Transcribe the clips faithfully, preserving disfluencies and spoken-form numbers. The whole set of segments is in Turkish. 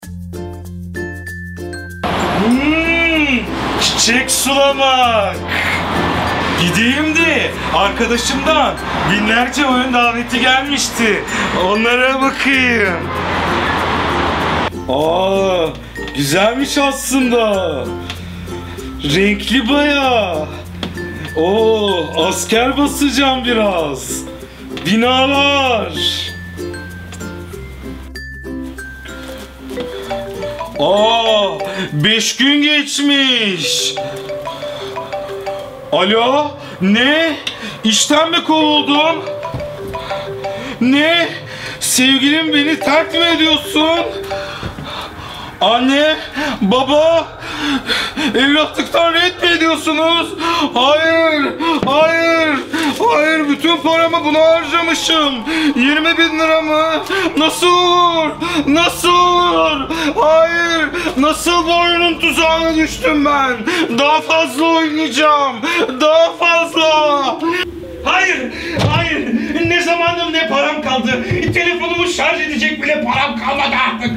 Hmm, çiçek sulamak. Gideyim de arkadaşımdan binlerce oyun daveti gelmişti. Onlara bakayım. Aa, güzelmiş aslında. Renkli bayağı. Oo, asker basacağım biraz. Binalar. Aa, beş gün geçmiş. Alo, ne? İşten mi kovuldun? Ne? Sevgilim beni terk mi ediyorsun? Anne, baba, evlatlıktan red mi ediyorsunuz? Hayır, hayır, hayır, bütün paramı buna harcamışım. yirmi bin lira mı? Nasıl olur? Nasıl olur? Hayır, nasıl bu oyunun tuzağına düştüm ben? Daha fazla oynayacağım, daha fazla. Hayır, hayır, ne zamanım ne param kaldı. Telefonumu şarj edecek bile param kalmadı artık.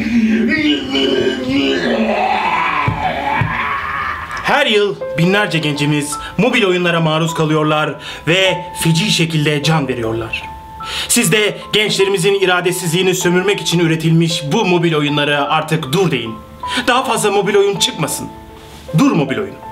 Her yıl binlerce gencimiz mobil oyunlara maruz kalıyorlar ve feci şekilde can veriyorlar. Siz de gençlerimizin iradesizliğini sömürmek için üretilmiş bu mobil oyunlara artık dur deyin. Daha fazla mobil oyun çıkmasın. Dur mobil oyun.